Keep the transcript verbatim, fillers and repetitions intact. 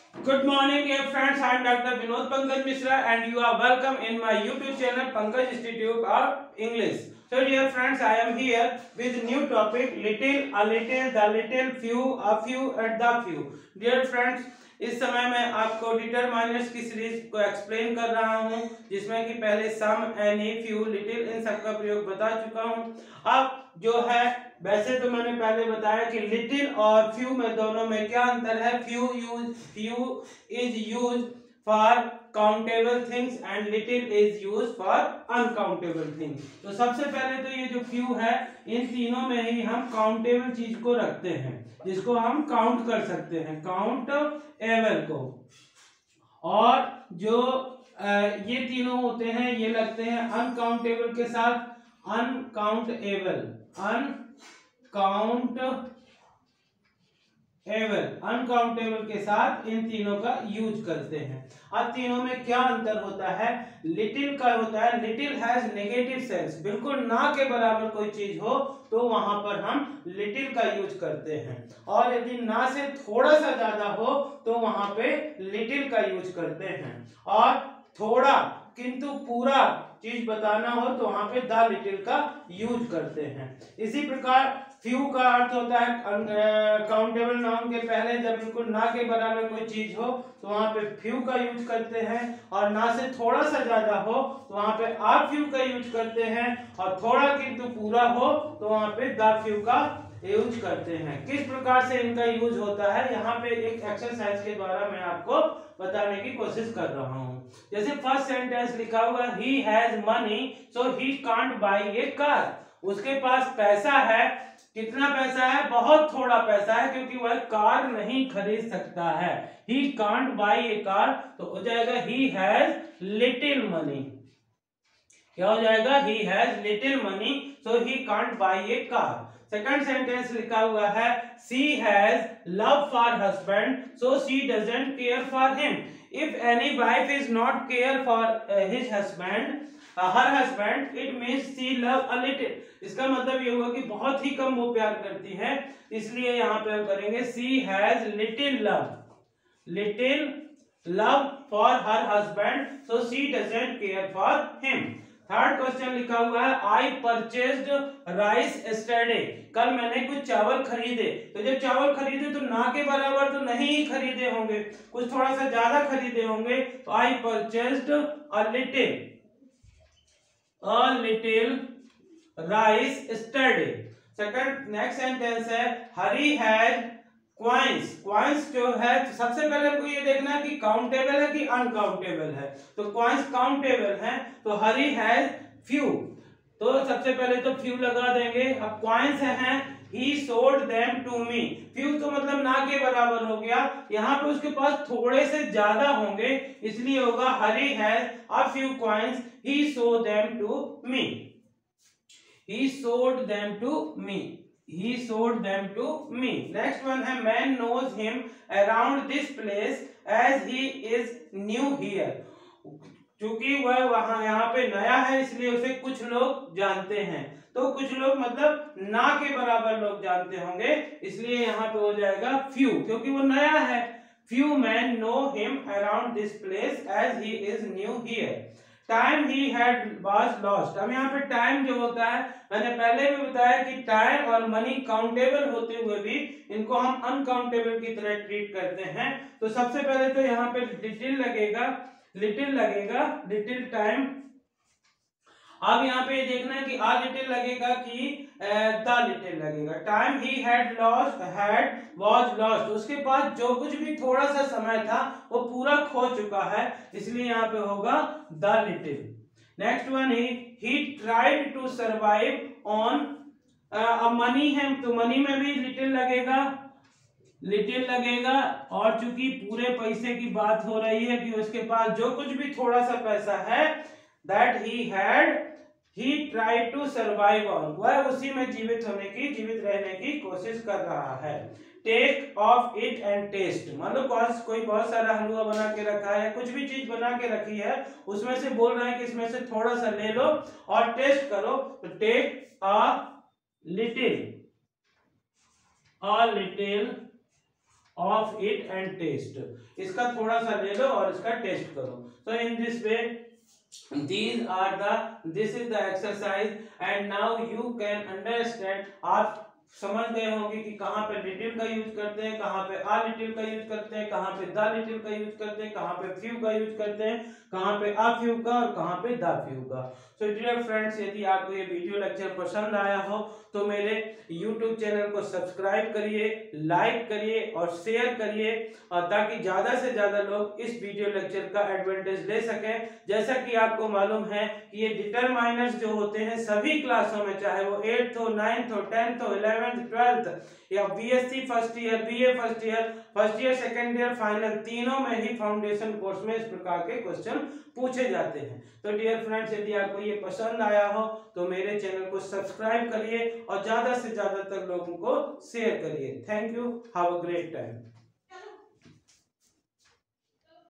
Good morning, dear friends. I am Doctor Vinod Pankaj Mishra, and you are welcome in my YouTube channel Pankaj Institute of English. So, dear friends, I am here with new topic: little, a little, the little, few, a few, and the few. Dear friends, इस समय मैं आपको determiners की series को explain कर रहा हूं, जिसमें कि पहले सम, एनी, फ्यू, लिटिल इन सब का प्रयोग बता चुका हूं। अब जो है, वैसे तो मैंने पहले बताया कि लिटिल और फ्यू में दोनों में क्या अंतर है। Few use few is use for countable things and little is use for uncountable things. तो सबसे पहले तो ये जो फ्यू है, इन तीनों में ही हम काउंटेबल चीज को रखते हैं, जिसको हम काउंट कर सकते हैं, काउंट एबल को। और जो आ, ये तीनों होते हैं, ये लगते हैं अनकाउंटेबल के साथ, अनकाउंटेबल अनकाउंट एबल अनकाउंटेबल के साथ इन तीनों का यूज करते हैं। अब तीनों में क्या अंतर होता है। लिटिल का होता है, लिटिल हैज नेगेटिव सेंस, बिल्कुल ना के बराबर कोई चीज हो तो वहां पर हम लिटिल का यूज करते हैं, और यदि ना से थोड़ा सा ज्यादा हो तो वहां पे लिटिल का यूज करते हैं, और थोड़ा किंतु पूरा चीज बताना हो तो वहां पे द लिटिल का यूज करते हैं। इसी प्रकार फ्यू का अर्थ होता है काउंटेबल नाउन के पहले जब बिल्कुल ना के बराबर कोई चीज हो तो वहां पे फ्यू का यूज करते हैं, और ना से थोड़ा सा ज्यादा हो तो वहां पे आ फ्यू का यूज करते हैं, और थोड़ा किंतु पूरा हो तो वहां पे द फ्यू का यूज करते हैं। किस प्रकार से इनका यूज होता है, यहाँ पे एक एक्सरसाइज के द्वारा मैं आपको बताने की कोशिश कर रहा हूँ। जैसे फर्स्ट सेंटेंस लिखा हुआ, he has money so he can't buy a car. उसके पास पैसा है, कितना पैसा है, बहुत थोड़ा पैसा है, क्योंकि वह कार नहीं खरीद सकता है। He can't buy a car, तो हो जाएगा ही हैज लिटिल मनी। क्या हो जाएगा, he has little money so he can't buy a car. Second sentence लिखा हुआ है, she has love for husband so she doesn't care for him. If any wife is not care for his husband her husband, it means she love a little. इसका मतलब ये हुआ कि बहुत ही कम वो प्यार करती है, इसलिए यहाँ पे हम करेंगे she has little love little love for her husband so she doesn't care for him. Third question लिखा हुआ है, आई परचेज्ड राइस एस्टरडे। कल मैंने कुछ चावल खरीदे। तो जब चावल खरीदे तो ना के बराबर तो नहीं ही खरीदे होंगे, कुछ थोड़ा सा ज्यादा खरीदे होंगे, तो I purchased a little a little rice yesterday। Second next sentence है, हरी हैड क्वाइंस। क्वाइंस जो है, तो सबसे पहले हमको ये देखना है कि काउंटेबल है कि अनकाउंटेबल है। तो क्वाइंस काउंटेबल है, तो हरी हैज फ्यू, तो सबसे पहले तो फ्यू लगा देंगे। अब क्वाइंस हैं, he sold them to me. Few तो मतलब ना के बराबर हो गया, यहाँ पे उसके पास थोड़े से ज्यादा होंगे, इसलिए होगा Hari has a few coins he so them to me. he sold them to me he sold them to me। next one है, man knows him around this place as he is new here। क्योंकि वह वहां यहाँ पे नया है, इसलिए उसे कुछ लोग जानते हैं। तो कुछ लोग मतलब ना के बराबर लोग जानते होंगे, इसलिए यहाँ पे हो जाएगा फ्यू, क्योंकि वो नया है। few men know him around this place as he is new here। Time he had was lost. अब यहाँ पे टाइम जो होता है, मैंने पहले भी बताया कि टाइम और मनी काउंटेबल होते हुए भी इनको हम अनकाउंटेबल की तरह ट्रीट करते हैं। तो सबसे पहले तो यहाँ पे लिटिल लगेगा लिटिल लगेगा लिटिल टाइम। अब यहाँ पे ये देखना है कि आ लिटिल लगेगा कि द लिटिल लगेगा। Time he had lost had was lost, उसके पास जो कुछ भी थोड़ा सा समय था वो पूरा खो चुका है, इसलिए यहाँ पे होगा the little. Next one he he tried to survive on. अब मनी है तो मनी में भी लिटिल लगेगा लिटिल लगेगा, और चूंकि पूरे पैसे की बात हो रही है कि उसके पास जो कुछ भी थोड़ा सा पैसा है, that he had he tried to survive on, वह उसी में जीवित होने की जीवित रहने की कोशिश कर रहा है। Take of it and taste, मान लो कोई बहुत सारा हलवा बना के रखा है या कुछ भी चीज बना के रखी है, उसमें से बोल रहे हैं कि इसमें से थोड़ा सा ले लो और टेस्ट करो। तो take a little a little of it and taste. इसका थोड़ा सा ले लो और इसका टेस्ट करो। So in this way these are the this is the exercise and now you can understand। आप समझ गए होंगे कि कहाँ पे लिटिल का यूज करते हैं, कहाँ पे आ लिटिल का यूज करते हैं, कहाँ पे द लिटिल का यूज करते हैं, कहाँ पे फ्यू का यूज करते हैं, कहाँ पे आ फ्यू का और कहाँ पे द फ्यू का। सो डियर फ्रेंड्स, यदि आपको ये वीडियो लेक्चर पसंद आया हो तो मेरे यूट्यूब चैनल को सब्सक्राइब करिए, लाइक करिए और शेयर करिए, और ताकि ज़्यादा से ज़्यादा लोग इस वीडियो लेक्चर का एडवांटेज ले सकें। जैसा कि आपको मालूम है कि ये डिटरमाइनर्स जो होते हैं सभी क्लासों में, चाहे वो एट्थ हो, नाइन्थ हो, टेंथ हो, इलेवेंथ, ट्वेल्थ या BSc first year, BA first year, first year, second year, final, तीनों में ही फाउंडेशन कोर्स में इस प्रकार के क्वेश्चन पूछे जाते हैं। तो डियर फ्रेंड्स, यदि आपको ये पसंद आया हो तो मेरे चैनल को सब्सक्राइब करिए और ज्यादा से ज्यादा तक लोगों को शेयर करिए। Thank you, have a great time.